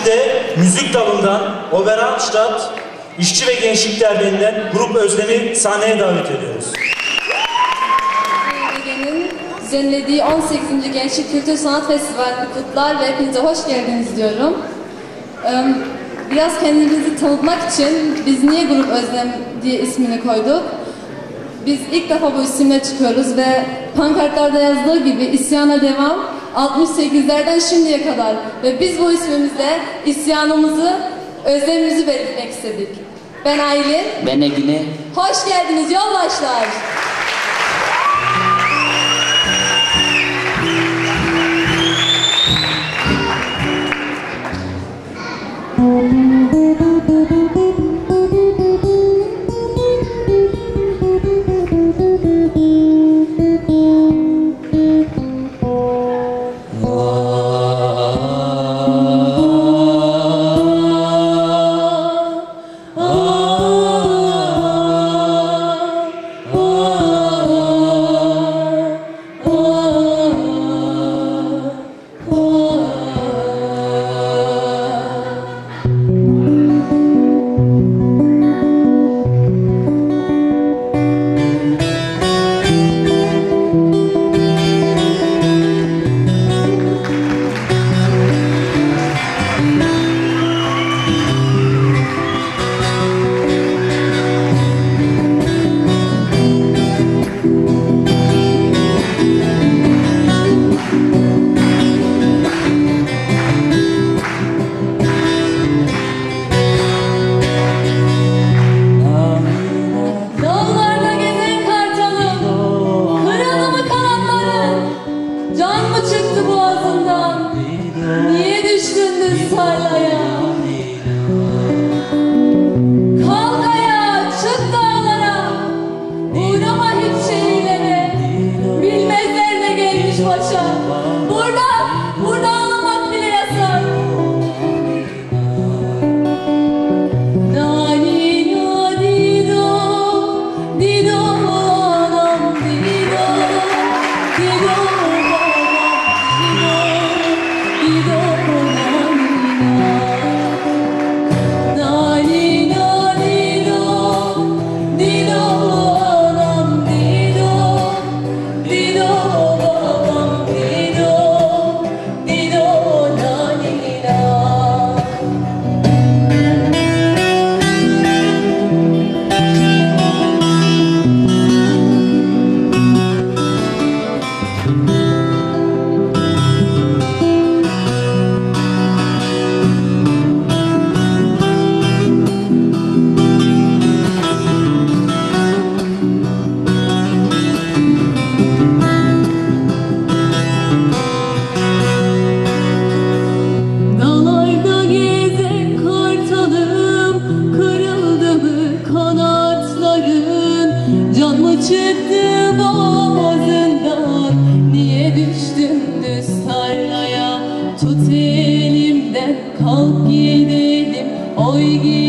Şimdi de müzik dalından Oberhalbstadt İşçi ve Gençlik Derneği'nden Grup Özlem'i sahneye davet ediyoruz. Ege'nin düzenlediği 18. Gençlik Kültür Sanat Festivali'ni kutlar ve hepinize hoş geldiniz diyorum. Biraz kendimizi tanıtmak için biz niye Grup Özlem diye ismini koyduk? Biz ilk defa bu isimle çıkıyoruz ve pankartlarda yazdığı gibi isyana devam 68'lerden şimdiye kadar ve biz bu ismimizle isyanımızı, özlemimizi belirtmek istedik. Ben Aylin. Ben Egine. Hoş geldiniz yoldaşlar. Çıktı boğazından, niye düştün düz tarlaya? Tut elimden kalk gidelim, oy gidelim.